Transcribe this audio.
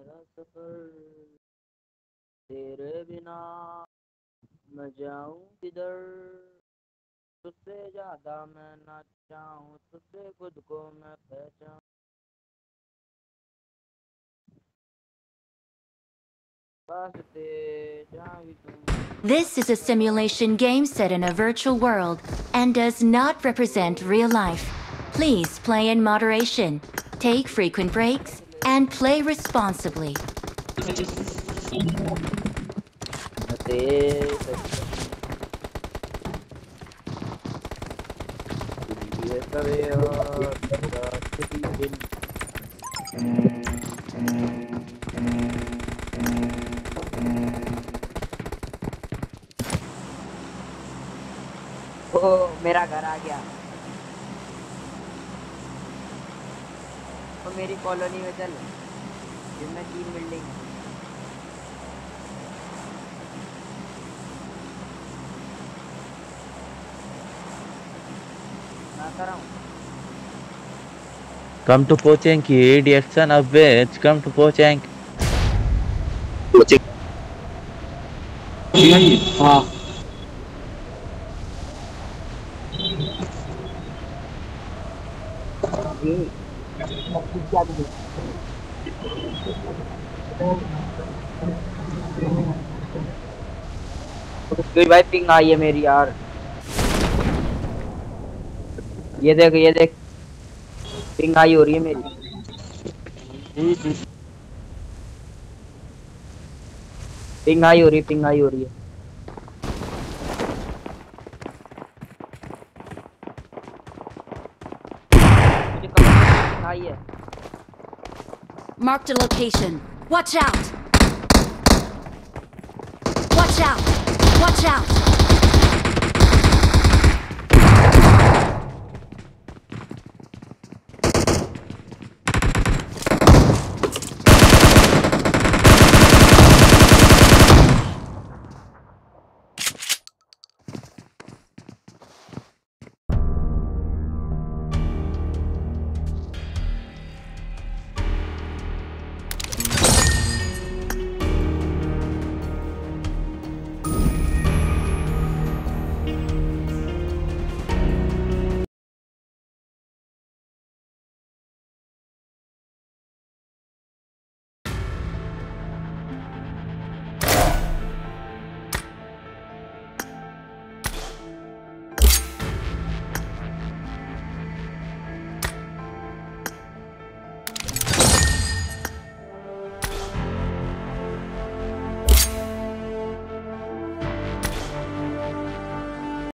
मेरा सफर तेरे बिना मैं जाऊं किधर तुझसे ज्यादा मैं ना चाहूं तुझसे खुद को मैं पहचान वास्ते जहाँ भी तुम This is a simulation game set in a virtual world and does not represent real life. Please play in moderation, take frequent breaks, and play responsibly. ये करे और दिन ओ मेरा घर आ गया तो मेरी कॉलोनी में चल जिसमें 3 बिल्डिंग है मैं कर रहा हूँ Come to Pochank, you idiot son of bitch. Come to Pochank. हाँ कोई भाई पिंग आई है मेरी यार ये देख पिंग आई हो रही है मेरी पिंग आई हो रही है मुझे पिंग आई है Marked a location. Watch out! Watch out! Watch out!